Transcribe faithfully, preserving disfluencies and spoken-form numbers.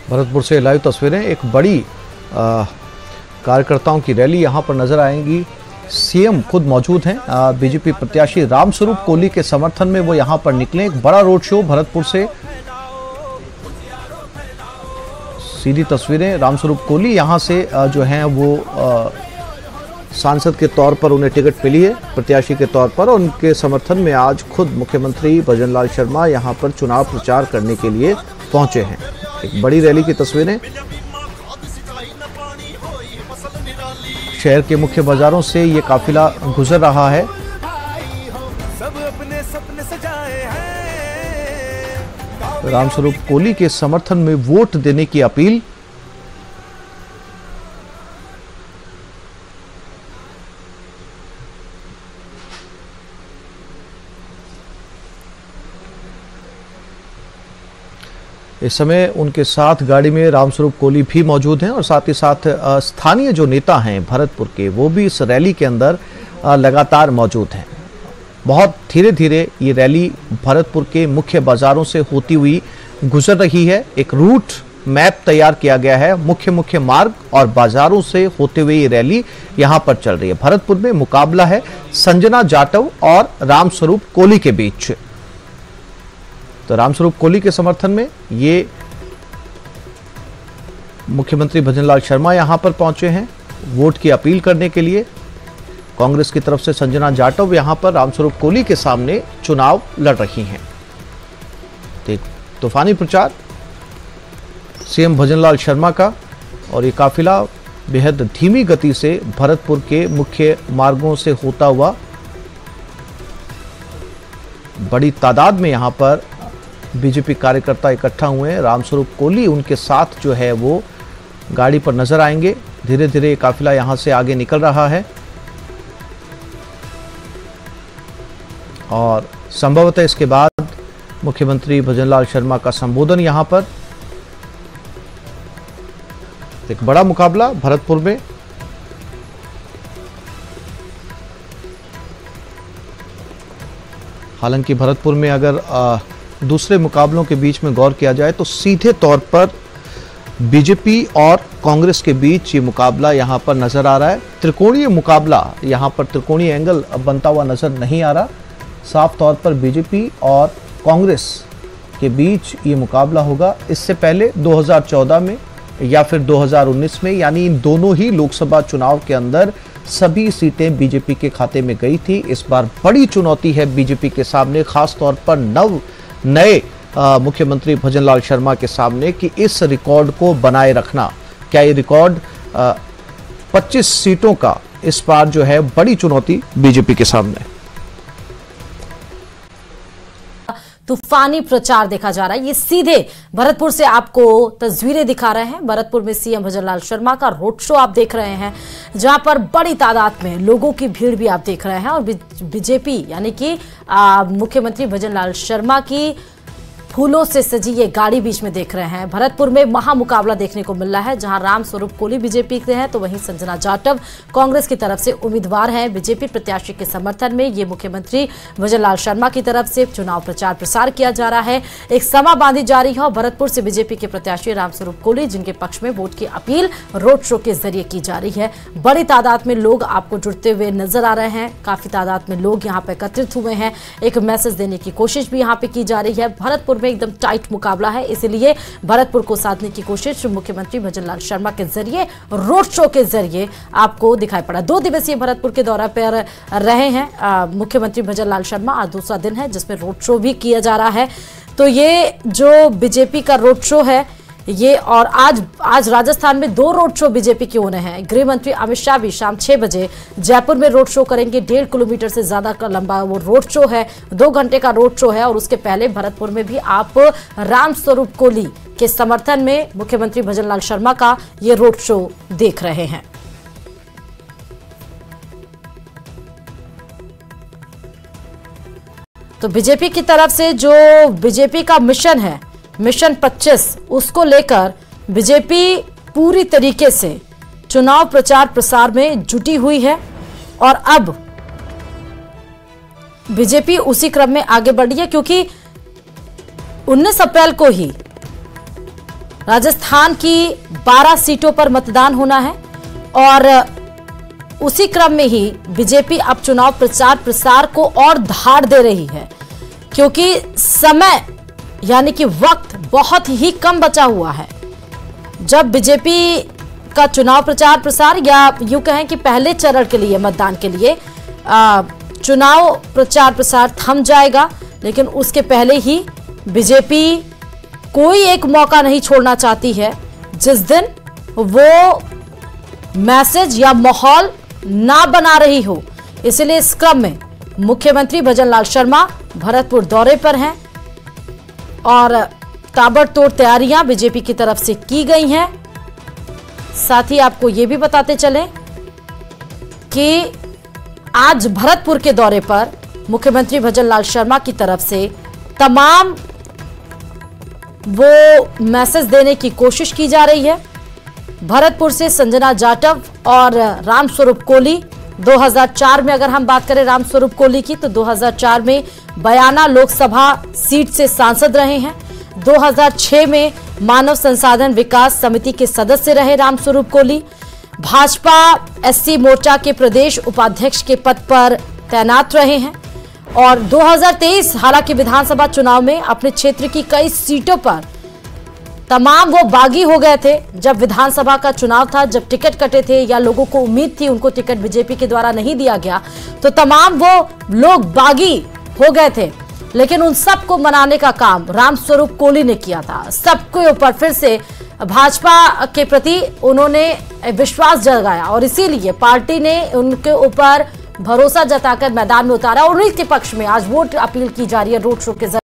भरतपुर से लाइव तस्वीरें। एक बड़ी आ, कार्यकर्ताओं की रैली यहां पर नजर आएंगी। सीएम खुद मौजूद हैं। बीजेपी प्रत्याशी रामस्वरूप कोली के समर्थन में वो यहां पर निकले। एक बड़ा रोड शो भरतपुर से। सीधी तस्वीरें। रामस्वरूप कोली यहां से जो हैं वो आ, सांसद के तौर पर उन्हें टिकट मिली है, प्रत्याशी के तौर पर। उनके समर्थन में आज खुद मुख्यमंत्री भजनलाल शर्मा यहां पर चुनाव प्रचार करने के लिए पहुंचे हैं। एक बड़ी रैली की तस्वीरें। शहर के मुख्य बाजारों से ये काफिला गुजर रहा है। रामस्वरूप कोली के समर्थन में वोट देने की अपील। इस समय उनके साथ गाड़ी में रामस्वरूप कोली भी मौजूद हैं और साथ ही साथ स्थानीय जो नेता हैं भरतपुर के, वो भी इस रैली के अंदर लगातार मौजूद हैं। बहुत धीरे धीरे ये रैली भरतपुर के मुख्य बाजारों से होती हुई गुजर रही है। एक रूट मैप तैयार किया गया है। मुख्य मुख्य मार्ग और बाजारों से होते हुए ये रैली यहां पर चल रही है। भरतपुर में मुकाबला है संजना जाटव और रामस्वरूप कोली के बीच। तो रामस्वरूप कोली के समर्थन में ये मुख्यमंत्री भजनलाल शर्मा यहां पर पहुंचे हैं वोट की अपील करने के लिए। कांग्रेस की तरफ से संजना जाटव यहां पर रामस्वरूप कोली के सामने चुनाव लड़ रही हैं। तो तूफानी प्रचार सीएम भजनलाल शर्मा का, और ये काफिला बेहद धीमी गति से भरतपुर के मुख्य मार्गों से होता हुआ बड़ी तादाद में यहां पर बीजेपी कार्यकर्ता इकट्ठा हुए हैं। रामस्वरूप कोली उनके साथ जो है वो गाड़ी पर नजर आएंगे। धीरे धीरे काफिला यहां से आगे निकल रहा है और संभवतः इसके बाद मुख्यमंत्री भजनलाल शर्मा का संबोधन यहां पर। एक बड़ा मुकाबला भरतपुर में। हालांकि भरतपुर में अगर आ, दूसरे मुकाबलों के बीच में गौर किया जाए तो सीधे तौर पर बीजेपी और कांग्रेस के बीच ये मुकाबला यहां पर नजर आ रहा है। त्रिकोणीय मुकाबला यहां पर त्रिकोणीय एंगल बनता हुआ नजर नहीं आ रहा। साफ तौर पर बीजेपी और कांग्रेस के बीच ये मुकाबला होगा। इससे पहले दो हज़ार चौदह में या फिर दो हज़ार उन्नीस में, यानी इन दोनों ही लोकसभा चुनाव के अंदर सभी सीटें बीजेपी के खाते में गई थी। इस बार बड़ी चुनौती है बीजेपी के सामने, खास तौर पर नव नए मुख्यमंत्री भजनलाल शर्मा के सामने, कि इस रिकॉर्ड को बनाए रखना। क्या ये रिकॉर्ड पच्चीस सीटों का इस बार जो है बड़ी चुनौती बीजेपी के सामने। तूफानी प्रचार देखा जा रहा है। ये सीधे भरतपुर से आपको तस्वीरें दिखा रहे हैं। भरतपुर में सीएम भजनलाल शर्मा का रोड शो आप देख रहे हैं, जहां पर बड़ी तादाद में लोगों की भीड़ भी आप देख रहे हैं। और बीजेपी यानी कि मुख्यमंत्री भजनलाल शर्मा की फूलों से सजी ये गाड़ी बीच में देख रहे हैं। भरतपुर में महामुकाबला देखने को मिल रहा है, जहां रामस्वरूप कोली बीजेपी के हैं तो वहीं संजना जाटव कांग्रेस की तरफ से उम्मीदवार हैं। बीजेपी प्रत्याशी के समर्थन में ये मुख्यमंत्री भजनलाल शर्मा की तरफ से चुनाव प्रचार प्रसार किया जा रहा है। एक सभा बांधी जा रही है और भरतपुर से बीजेपी के प्रत्याशी रामस्वरूप कोली, जिनके पक्ष में वोट की अपील रोड शो के जरिए की जा रही है। बड़ी तादाद में लोग आपको जुड़ते हुए नजर आ रहे हैं। काफी तादाद में लोग यहाँ पे एकत्रित हुए हैं। एक मैसेज देने की कोशिश भी यहाँ पे की जा रही है। भरतपुर में एकदम टाइट मुकाबला है, इसलिए भरतपुर को साधने की कोशिश मुख्यमंत्री भजनलाल शर्मा के जरिए रोड शो के जरिए आपको दिखाई पड़ा। दो दिवसीय भरतपुर के दौरे पर रहे हैं मुख्यमंत्री भजनलाल शर्मा। आज दूसरा दिन है जिसमें रोड शो भी किया जा रहा है। तो ये जो बीजेपी का रोड शो है ये, और आज आज राजस्थान में दो रोड शो बीजेपी के होने हैं। गृह मंत्री अमित शाह भी शाम छह बजे जयपुर में रोड शो करेंगे। डेढ़ किलोमीटर से ज्यादा का लंबा वो रोड शो है, दो घंटे का रोड शो है। और उसके पहले भरतपुर में भी आप रामस्वरूप कोली के समर्थन में मुख्यमंत्री भजनलाल शर्मा का ये रोड शो देख रहे हैं। तो बीजेपी की तरफ से जो बीजेपी का मिशन है, मिशन पच्चीस, उसको लेकर बीजेपी पूरी तरीके से चुनाव प्रचार प्रसार में जुटी हुई है। और अब बीजेपी उसी क्रम में आगे बढ़ी है, क्योंकि उन्नीस अप्रैल को ही राजस्थान की बारह सीटों पर मतदान होना है और उसी क्रम में ही बीजेपी अब चुनाव प्रचार प्रसार को और धार दे रही है, क्योंकि समय यानी कि वक्त बहुत ही कम बचा हुआ है। जब बीजेपी का चुनाव प्रचार प्रसार या यूं कहें कि पहले चरण के लिए मतदान के लिए आ, चुनाव प्रचार प्रसार थम जाएगा, लेकिन उसके पहले ही बीजेपी कोई एक मौका नहीं छोड़ना चाहती है जिस दिन वो मैसेज या माहौल ना बना रही हो। इसलिए इस क्रम में मुख्यमंत्री भजनलाल शर्मा भरतपुर दौरे पर हैं और ताबड़तोड़ तैयारियां बीजेपी की तरफ से की गई हैं। साथ ही आपको यह भी बताते चलें कि आज भरतपुर के दौरे पर मुख्यमंत्री भजनलाल शर्मा की तरफ से तमाम वो मैसेज देने की कोशिश की जा रही है। भरतपुर से संजना जाटव और रामस्वरूप कोली, दो हज़ार चार में अगर हम बात करें रामस्वरूप कोली की, तो दो हज़ार चार में बयाना लोकसभा सीट से सांसद रहे हैं। दो हज़ार छह में मानव संसाधन विकास समिति के सदस्य रहे रामस्वरूप कोली। भाजपा एससी मोर्चा के प्रदेश उपाध्यक्ष के पद पर तैनात रहे हैं और दो हज़ार तेईस हालांकि विधानसभा चुनाव में अपने क्षेत्र की कई सीटों पर तमाम वो बागी हो गए थे। जब विधानसभा का चुनाव था, जब टिकट कटे थे या लोगों को उम्मीद थी उनको टिकट बीजेपी के द्वारा नहीं दिया गया, तो तमाम वो लोग बागी हो गए थे। लेकिन उन सबको मनाने का काम रामस्वरूप कोली ने किया था। सबके ऊपर फिर से भाजपा के प्रति उन्होंने विश्वास जगाया और इसीलिए पार्टी ने उनके ऊपर भरोसा जताकर मैदान में उतारा और उन्हीं के पक्ष में आज वोट अपील की जा रही है रोड शो के जरिए।